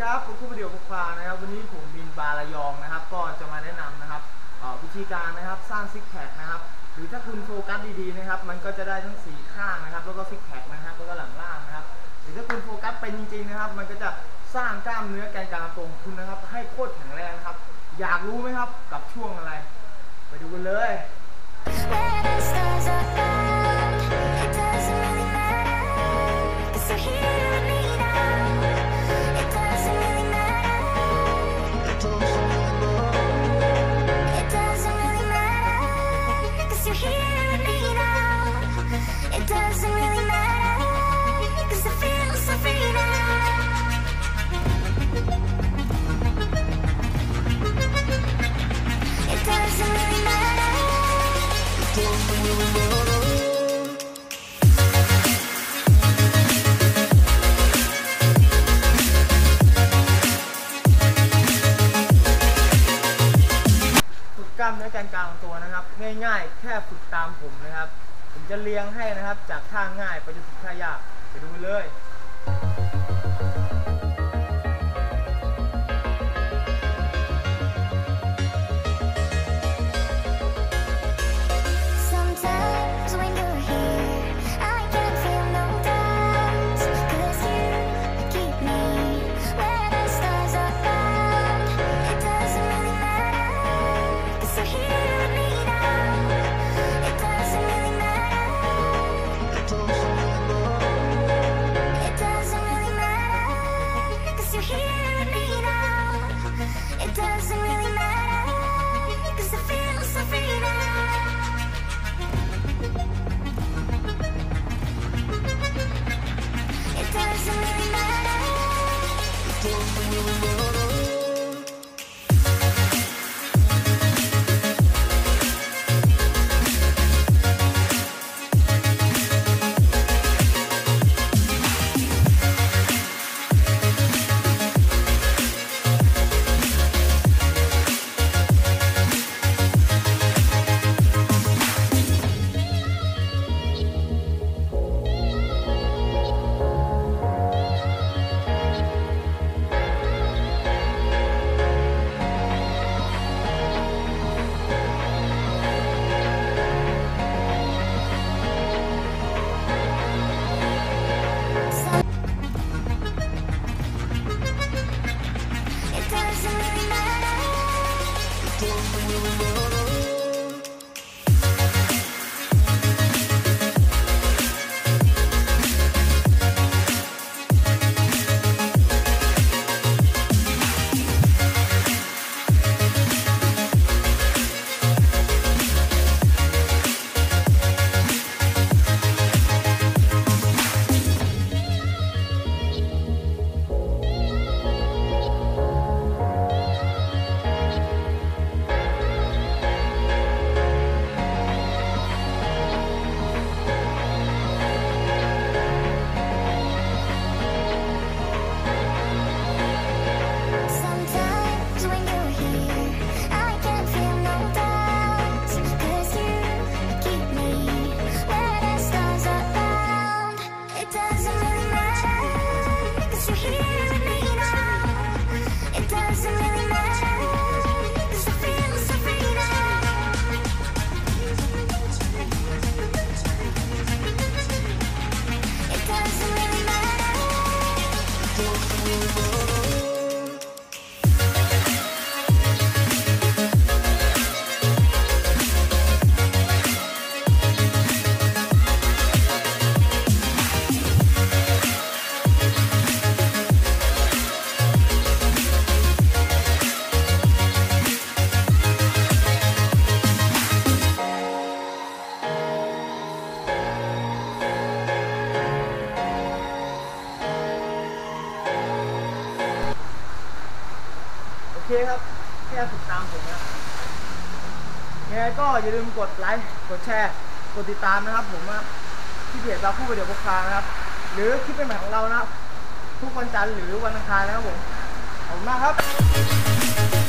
ครับผมคู่วิดีโอพกพานะครับวันนี้ผมบินบาระยองนะครับก็จะมาแนะนำนะครับวิธีการนะครับสร้างซิกแพคนะครับหรือถ้าคุณโฟกัสดีๆนะครับมันก็จะได้ทั้ง4ข้างนะครับแล้วก็ซิกแพคนะครับแล้วก็หลังล่างนะครับหรือถ้าคุณโฟกัสเป็นจริงๆนะครับมันก็จะสร้างกล้ามเนื้อแกนกลางตัวของคุณนะครับให้โคตรแข็งแรงนะครับอยากรู้ไหมครับกับช่วงอะไรไปดูกันเลยกล้ามเนื้อแกนกลางตัวนะครับง่ายๆแค่ฝึกตามผมนะครับผมจะเรียงให้นะครับจากท่าง่ายไปจนถึงท่ายากไปดูเลยโอเคครับแค่ฝึกตามผมนะยังไงก็อย่าลืมกดไลค์กดแชร์กดติดตามนะครับผมที่เพจเราคู่วิดีโอพกพานะครับหรือคลิปใหม่ของเรานะทุกวันจันทร์หรือวันอังคารนะครับผมขอบคุณมากครับ